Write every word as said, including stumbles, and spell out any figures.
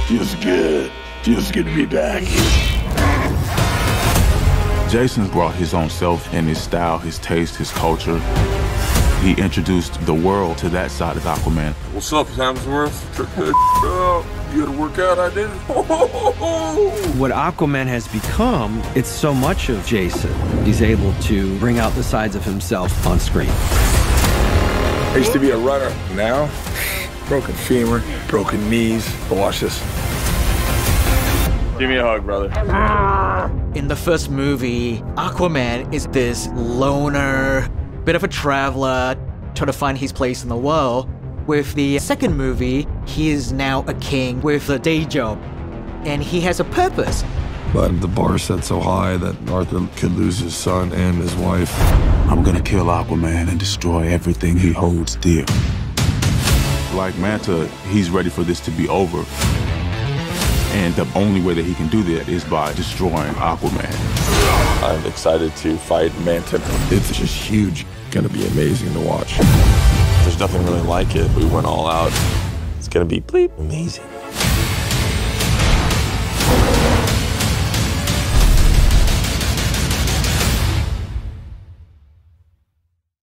Feels good. Feels good to be back. Jason brought his own self and his style, his taste, his culture. He introduced the world to that side of Aquaman. What's up, Hemsworth? Check that out. You gotta work out, I did it. What Aquaman has become, it's so much of Jason. He's able to bring out the sides of himself on screen. I used to be a runner. Now, broken femur, broken knees. But watch this. Give me a hug, brother. In the first movie, Aquaman is this loner, bit of a traveler, trying to find his place in the world. With the second movie, he is now a king with a day job, and he has a purpose. But the bar set so high that Arthur could lose his son and his wife. I'm gonna kill Aquaman and destroy everything he holds dear. Like Manta, he's ready for this to be over. And the only way that he can do that is by destroying Aquaman. I'm excited to fight Manta. It's just huge. Gonna be amazing to watch. There's nothing really like it. We went all out. It's gonna be bleep amazing.